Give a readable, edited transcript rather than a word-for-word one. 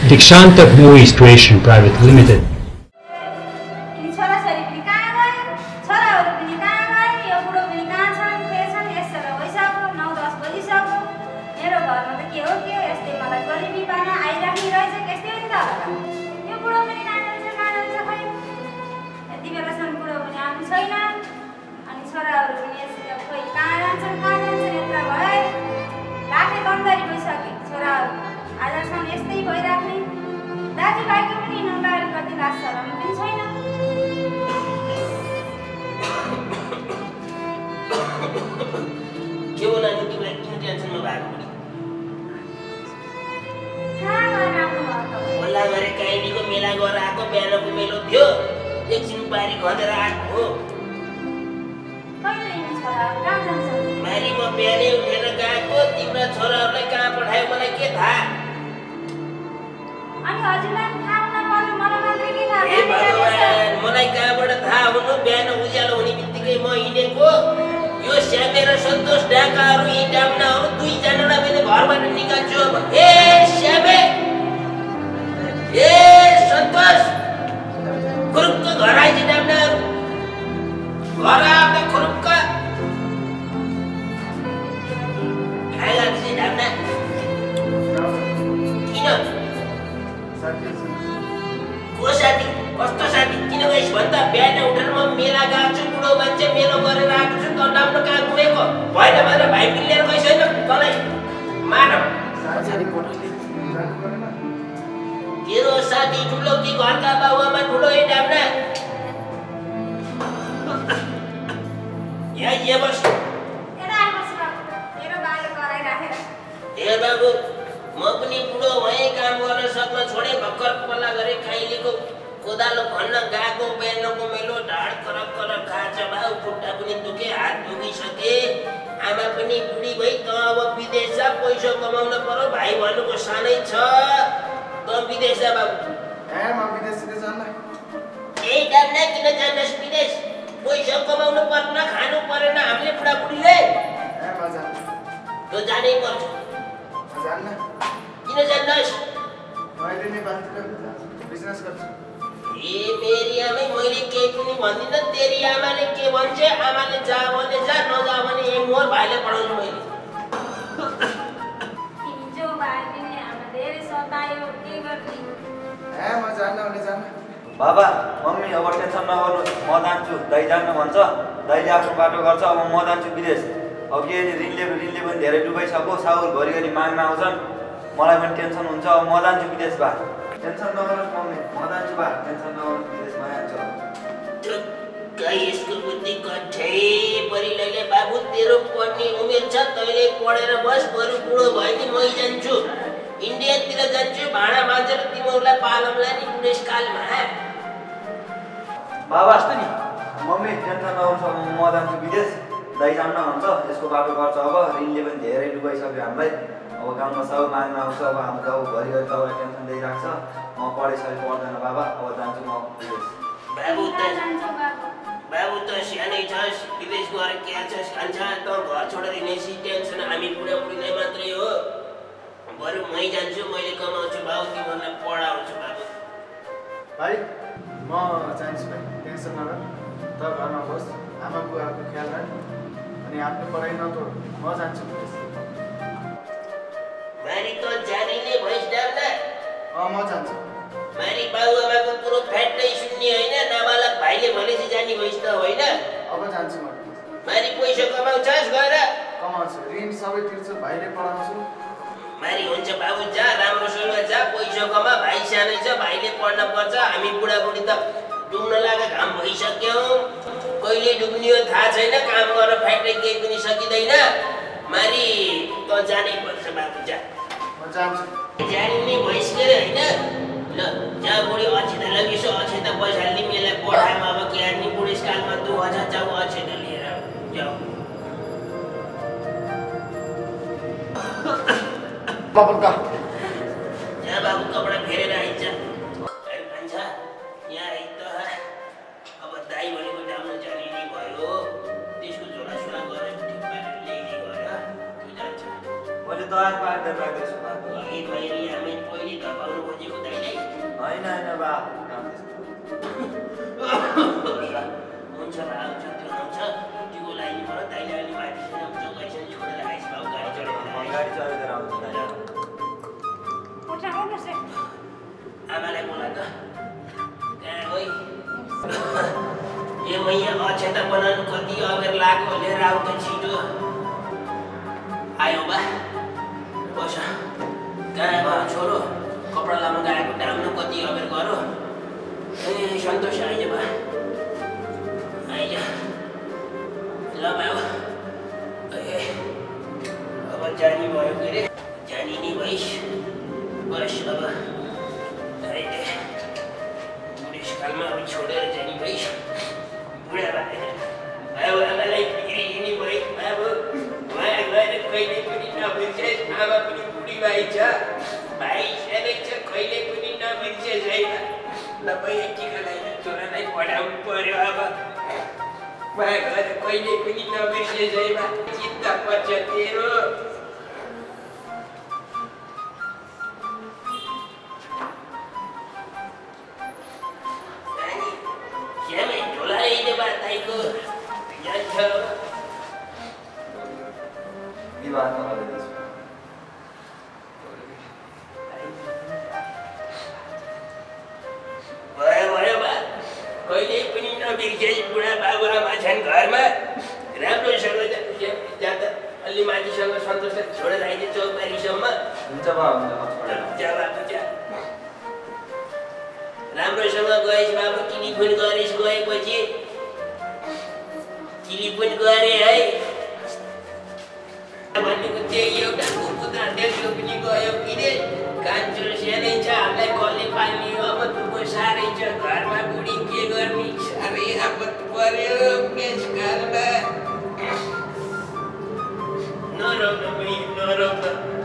Dikshantak Movies Creation Private Limited. बाबा mummy अब tension नगर्नु म जान्छु दाइ जान्न भन्छ दाइले आफ्नो बाटो गर्छ अब म जान्छु विदेश अब के ऋणले पनि धेरै डुबाइसक्यो साउल घरिघरि माग्न आउँछन् मलाई पनि टेन्सन हुन्छ अब म जान्छु विदेश बा टेन्सन नगर्नुहोस् मम्मी म जान्छु बा टेन्सन नगर्नु विदेशमा जान्छु यसको बुद्धि कठै परिलैले बाबु तेरो पढ्ने उमेर छ तैँले पढेर बस बरु बुढो भयो नि मै जान्छु इन्डियातिर जान्छु भाँडा माझेर तिमीहरूलाई पालमला नि बुढेसकालमा बाबा जस्तो नि मम्मी टेन्सन नगर्नुहोस् म जान्छु विदेश दाइ जान्न भन्छ यसको बाटो गर्छ अब ऋणले पनि धेरै डुबाइसक्यो हामीलाई अब गाउँमा सब माग्न आउँछ अब हाम्रो गाउँ घरिघरि तपाईँलाई टेन्सन दिइरहेको छ म पढेसरी पढ्दैन बाबा अब जान्छु म विदेश बाबु त सानै छस् विदेश गएर क्या छस् खान्छ त घर छोडेर हिँडेपछि टेन्सन हामी बुढाबुढीलाई मात्रै हो बरु मै जान्छु मैले कमाउँछु बाबु तिमीहरूलाई पढाउँछु बाबु भाइ म जान्छु भाइ टेन्सन नगर त घरमा बस् आमा बुवाको ख्याल राख अनि आफ्नो पढाइ नतोड म जान्छु मारी त जाने नै भइस डाल्दा म जान्छु मारी बाबु आमाको कुरो फ्याट्टै सुन्ने होइन नाबालक भाइले भनेपछि जाने भइस त होइन अब जान्छु म मारी पैसा कमाउँछस् गएर कमाउँछु ऋण सबै तिर्छु भाइले पढाउँछु मारी हुन्छ बाबु जा राम्रोसँग जा पैसा कमा भाइ सानै छ भाइले पढ्न पर्छ हामी बुढाबुढी त डुब्न लागे घाम भइसक्यौँ कहिले डुब्ने हो थाहा छैन काम गरेर फ्याक्ट्री केही पनि सकिँदैन मारी त जानै पर्छ बाबु जा म जान्छु जाने भइस के होइन ल जा बुढी अक्षता लगिसो अक्षता पैसा लिमेलाई पढाएमा अब के हाल्ने बुढेसकालमा 2000 जाऊ अक्षता लिएर जाऊ बाबुका जा बाबु कपडा फेरेर आइन्छ भन्छ यहाँ आइ त अब दाइ भनेको डाम्न जाने नै भयो त्यसको झोला सुला गरेर ठिक पारेर ल्याइदिए गएर जान्छ मैले दबार पार्दैन राख्दैछु बाबा यही भएर हामी पहिले धपाउनु खोजेको दाइले होइन बा हुन्छ बा आउँछ त्यो आउँछ टिको लाइने मलाई दाइले अलि माथिसम्म जोगाइसम्म छोडेर आइस भाउ गाडी चढेर गाडी चढेर आउँछ आमालाई बोला त कहाँ गई यो मैया अक्षता बनाउनु कति अबेर लाग्यो लिएर आऊ त छिटो आयो बा बस कहाँ भयो छोरो कपडा लाउनु गएको टाइममा कति अबेर गरो ए सन्तोष आइज बा आइज ल बाबु ए अब जानी भयो के अरे जानी नि भइस बस अब अहिले बुढेसकालमा अब छोडेर जानी भइस बुढा अब आमालाई हिँड्ने भइ अब उहाँ गएर कहिले पनि नबिर्सेस् आमा पनि बुढी भाइ छ भाइ सानै छ कहिले पनि नबिर्सेस् है नभए टिका लगाएर छोरालाई पढाउनु पर्यो अब उहाँ गएर कहिले पनि नबिर्सेस् है चिन्ता पर्छ तेरो भयो बा कहिले पनि नबिर्सेस् बुढा बाबुआमा छन् घरमा राम्रोसँग जाँदा अलि माथिसँग सन्तोषलाई छोडेर आइदिए चौबारीसम्म हुन्छ बा हुन्छ राम्रोसँग गएस् बाबु टेलिफोन गरेस् गएपछि टेलिफोन गरे है भनेको त्यही एउटा कुकुता देख्यो पनि गयो किने कान्छो सानै छ हामीलाई कसले पाल्ने अब दुःख साह्रै छ घरमा बुढी के गर्ने साह्रै आपत पर्यो यसकालमा नरौँ न